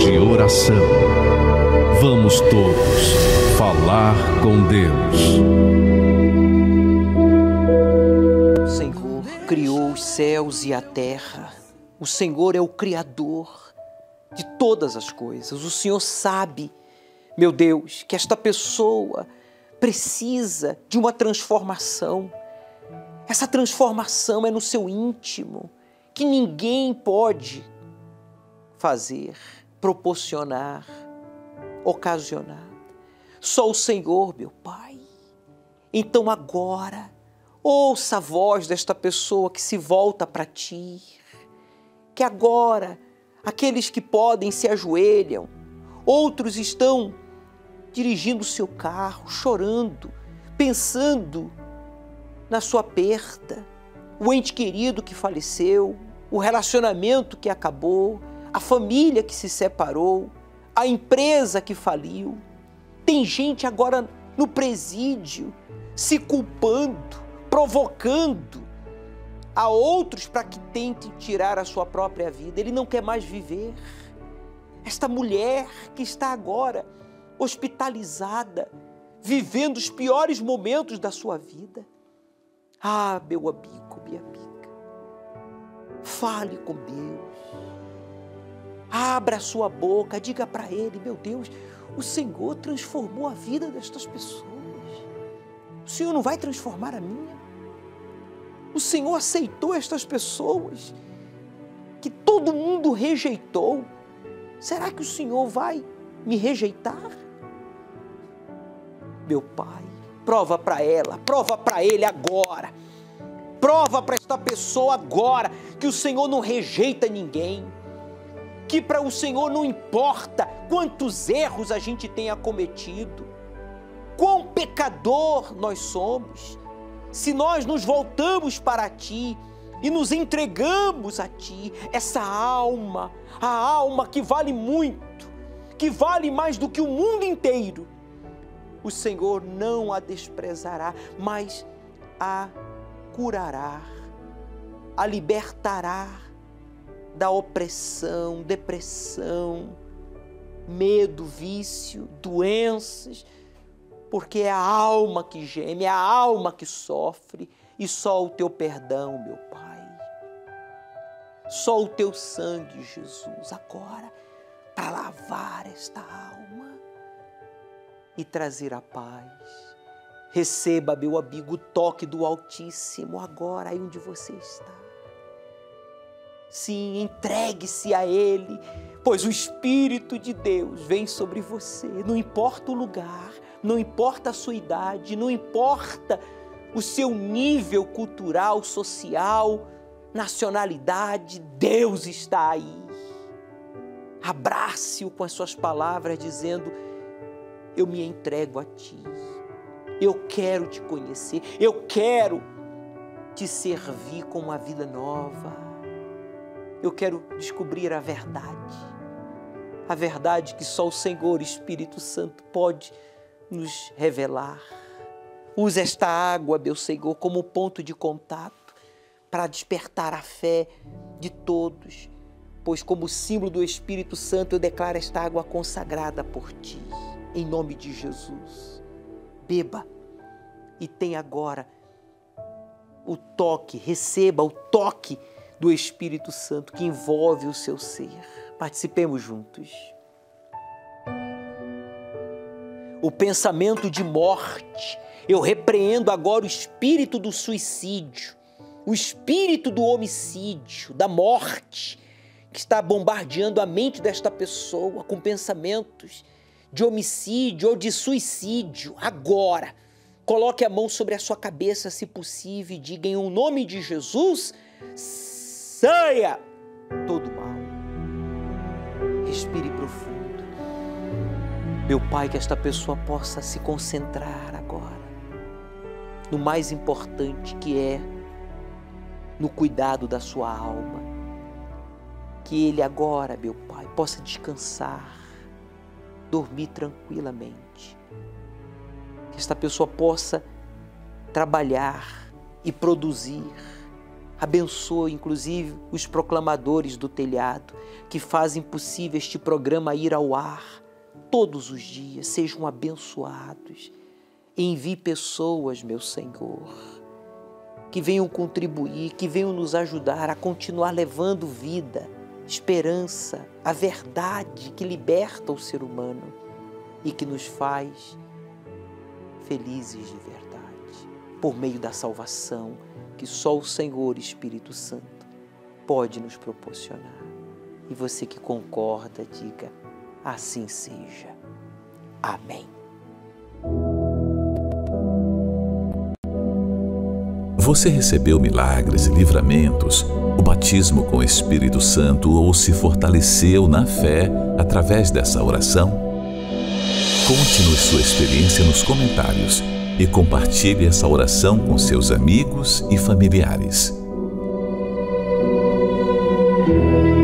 de oração. Vamos todos falar com Deus. O Senhor criou os céus e a terra. O Senhor é o Criador de todas as coisas. O Senhor sabe, meu Deus, que esta pessoa precisa de uma transformação. Essa transformação é no seu íntimo, que ninguém pode fazer, proporcionar, ocasionar. Só o Senhor, meu Pai. Então agora, ouça a voz desta pessoa que se volta para Ti, que agora aqueles que podem se ajoelham, outros estão dirigindo o seu carro, chorando, pensando na sua perda, o ente querido que faleceu, o relacionamento que acabou, a família que se separou, a empresa que faliu. Tem gente agora no presídio se culpando, provocando a outros para que tentem tirar a sua própria vida. Ele não quer mais viver. Esta mulher que está agora hospitalizada, vivendo os piores momentos da sua vida. Ah, meu amigo, minha amiga, fale com Deus. Abra a sua boca, diga para Ele, meu Deus, o Senhor transformou a vida destas pessoas. O Senhor não vai transformar a minha? O Senhor aceitou estas pessoas que todo mundo rejeitou. Será que o Senhor vai me rejeitar? Meu Pai, prova para ela, prova para ele agora. Prova para esta pessoa agora que o Senhor não rejeita ninguém. Que para o Senhor não importa quantos erros a gente tenha cometido, quão pecador nós somos. Se nós nos voltamos para Ti e nos entregamos a Ti, essa alma, a alma que vale muito, que vale mais do que o mundo inteiro, o Senhor não a desprezará, mas a curará, a libertará da opressão, depressão, medo, vício, doenças, porque é a alma que geme, é a alma que sofre, e só o Teu perdão, meu Pai, só o Teu sangue, Jesus, agora, para lavar esta alma e trazer a paz. Receba, meu amigo, o toque do Altíssimo agora, aí onde você está. Sim, entregue-se a Ele, pois o Espírito de Deus vem sobre você. Não importa o lugar, não importa a sua idade, não importa o seu nível cultural, social, nacionalidade, Deus está aí. Abrace-o com as suas palavras, dizendo: eu me entrego a Ti, eu quero Te conhecer, eu quero Te servir com uma vida nova. Eu quero descobrir a verdade que só o Senhor, Espírito Santo, pode nos revelar. Use esta água, meu Senhor, como ponto de contato para despertar a fé de todos, pois como símbolo do Espírito Santo eu declaro esta água consagrada por Ti, em nome de Jesus. Beba e tenha agora o toque, receba o toque do Espírito Santo que envolve o seu ser. Participemos juntos. O pensamento de morte, eu repreendo agora o espírito do suicídio, o espírito do homicídio, da morte, que está bombardeando a mente desta pessoa com pensamentos de homicídio ou de suicídio. Agora, coloque a mão sobre a sua cabeça, se possível, e diga: em nome de Jesus, saia todo mal. Respire profundo. Meu Pai, que esta pessoa possa se concentrar agora no mais importante, que é no cuidado da sua alma. Que ele agora, meu Pai, possa descansar, dormir tranquilamente. Que esta pessoa possa trabalhar e produzir Abençoa, inclusive, os proclamadores do telhado que fazem possível este programa ir ao ar todos os dias. Sejam abençoados. Envie pessoas, meu Senhor, que venham contribuir, que venham nos ajudar a continuar levando vida, esperança, a verdade que liberta o ser humano e que nos faz felizes de verdade, por meio da salvação que só o Senhor Espírito Santo pode nos proporcionar. E você que concorda, diga: assim seja. Amém. Você recebeu milagres e livramentos, o batismo com o Espírito Santo ou se fortaleceu na fé através dessa oração? Conte-nos sua experiência nos comentários e compartilhe essa oração com seus amigos e familiares.